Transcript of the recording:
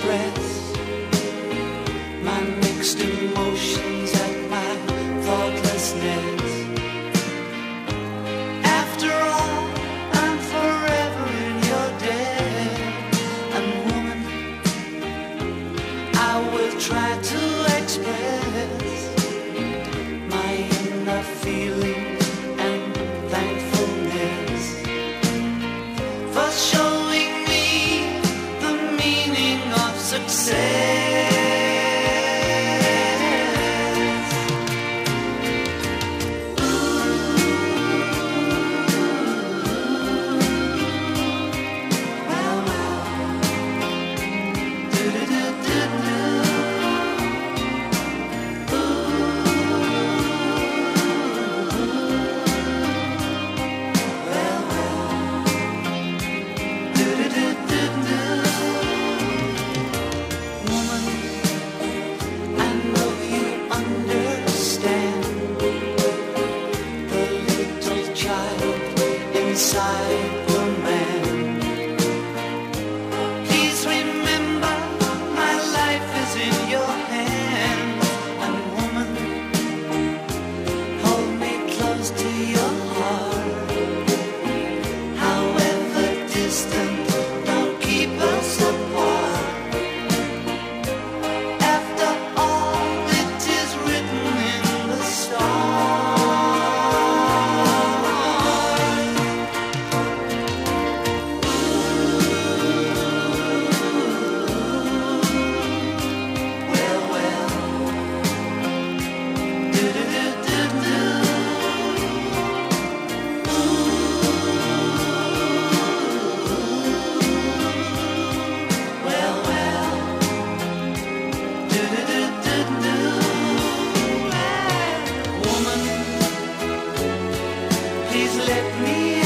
express my mixed emotions at my thoughtlessness. After all, I'm forever in your debt. And woman, I will try to express my inner feelings and thankfulness for showing me the meaning of success. Inside the man, please remember my life is in your hands. And woman, hold me close to your heart. However distant, don't keep us apart. After all, it is written in the stars. Please let me